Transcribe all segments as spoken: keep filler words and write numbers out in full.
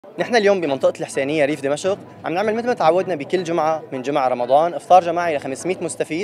نحن اليوم بمنطقة الحسينية ريف دمشق عم نعمل مثل ما تعودنا بكل جمعة من جمعة رمضان إفطار جماعي ل خمسمية مستفيد.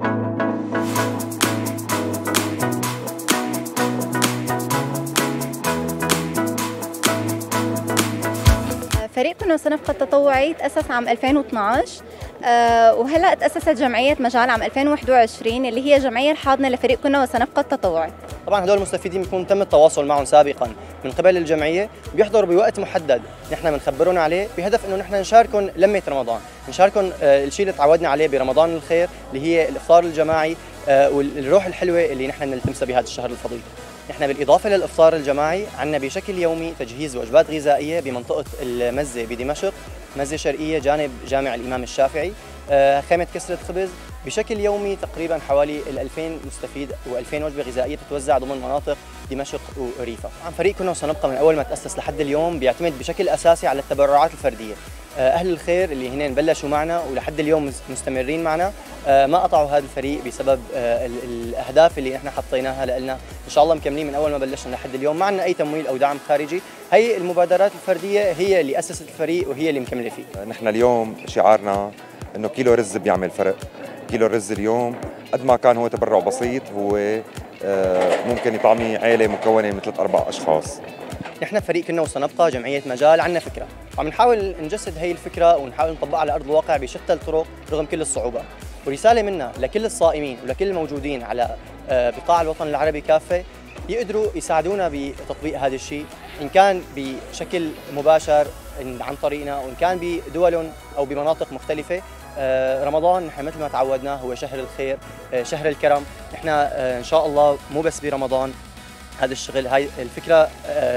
فريق كنا صنفقة التطوعي تأسس عام ألفين واثنعش أه وهلا تأسست جمعية مجال عام ألفين وواحد وعشرين اللي هي جمعية الحاضنة لفريق كنا وصنفقة التطوعي. طبعا هدول المستفيدين بيكون تم التواصل معهم سابقا من قبل الجمعية، بيحضروا بوقت محدد نحن بنخبرهم عليه بهدف انه نحن نشاركهم لمة رمضان، نشاركهم آه الشيء اللي تعودنا عليه برمضان الخير اللي هي الافطار الجماعي آه والروح الحلوة اللي نحن نلتمسها بهذا الشهر الفضيل. نحن بالإضافة للإفطار الجماعي عندنا بشكل يومي تجهيز وجبات غذائية بمنطقة المزة بدمشق، مزة شرقية جانب جامع الإمام الشافعي، خيمة كسرة خبز. بشكل يومي تقريبا حوالي ألفين مستفيد وألفين وجبة غذائية تتوزع ضمن مناطق دمشق وريفا. عن فريق كنا وسنبقى من أول ما تأسس لحد اليوم بيعتمد بشكل أساسي على التبرعات الفردية. أهل الخير اللي هن بلشوا معنا ولحد اليوم مستمرين معنا ما قطعوا هذا الفريق بسبب الأهداف اللي نحن حطيناها لنا. إن شاء الله مكملين من أول ما بلشنا لحد اليوم، ما عندنا أي تمويل أو دعم خارجي. هي المبادرات الفردية هي اللي أسست الفريق وهي اللي مكملة فيه. نحن اليوم شعارنا إنه كيلو رز بيعمل فرق. كيلو الرز اليوم قد ما كان هو تبرع بسيط هو ممكن يطعمي عائلة مكونة من ثلاث أربع أشخاص. نحن فريق كنا وسنبقى جمعية مجال عندنا فكرة وعم نحاول نجسد هي الفكرة ونحاول نطبقها على أرض الواقع بشتى الطرق رغم كل الصعوبات. ورسالة منا لكل الصائمين ولكل الموجودين على بقاع الوطن العربي كافة يقدروا يساعدونا بتطبيق هذا الشيء، إن كان بشكل مباشر عن طريقنا وإن كان بدول أو بمناطق مختلفة. رمضان نحن مثل ما تعودنا هو شهر الخير، شهر الكرم. نحن إن شاء الله مو بس برمضان هذا الشغل، هاي الفكرة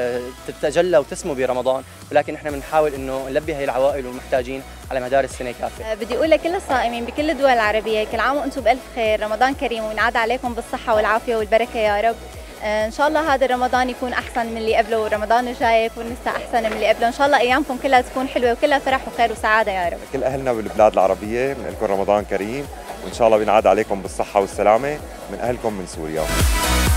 تتجلى وتسمو برمضان، ولكن نحن بنحاول انه نلبي هاي العوائل والمحتاجين على مدار السنة كافة. بدي اقول لكل الصائمين بكل الدول العربية كل عام وانتم بألف خير، رمضان كريم وينعاد عليكم بالصحة والعافية والبركة يا رب. ان شاء الله هذا رمضان يكون احسن من اللي قبله، ورمضان الجاي يكون لسه احسن من اللي قبله. ان شاء الله ايامكم كلها تكون حلوة وكلها فرح وخير وسعادة يا رب. كل اهلنا بالبلاد العربية بنقول لكم رمضان كريم، وان شاء الله بينعاد عليكم بالصحة والسلامة من اهلكم من سوريا.